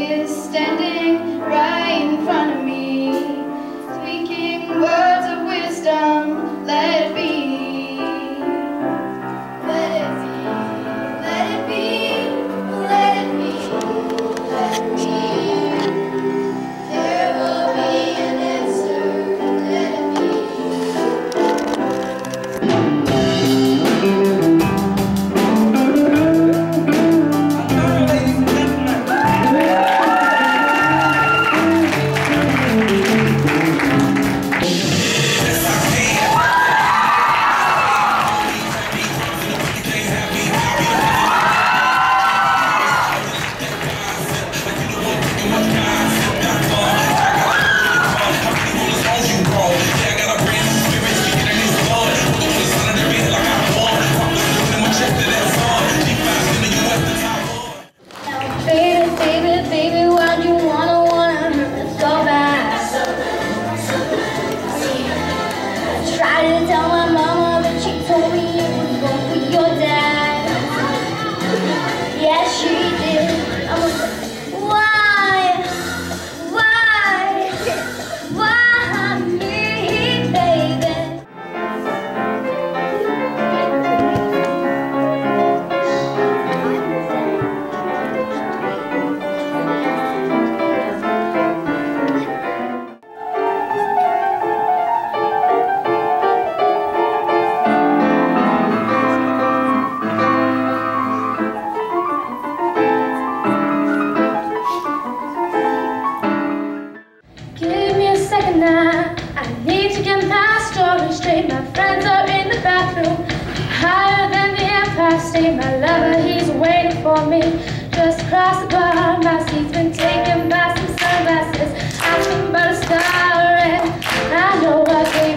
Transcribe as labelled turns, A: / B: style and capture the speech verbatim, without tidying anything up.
A: is standing right in front of me, speaking words of wisdom. Let it be. Let it be. Let it be. Let it be. Let it be. There will be an answer. Let it be. My friends are in the bathroom, higher than the Empire State. My lover, he's waiting for me just across the bar. My seat's been taken by some sunglasses, asking about a star, and I know what they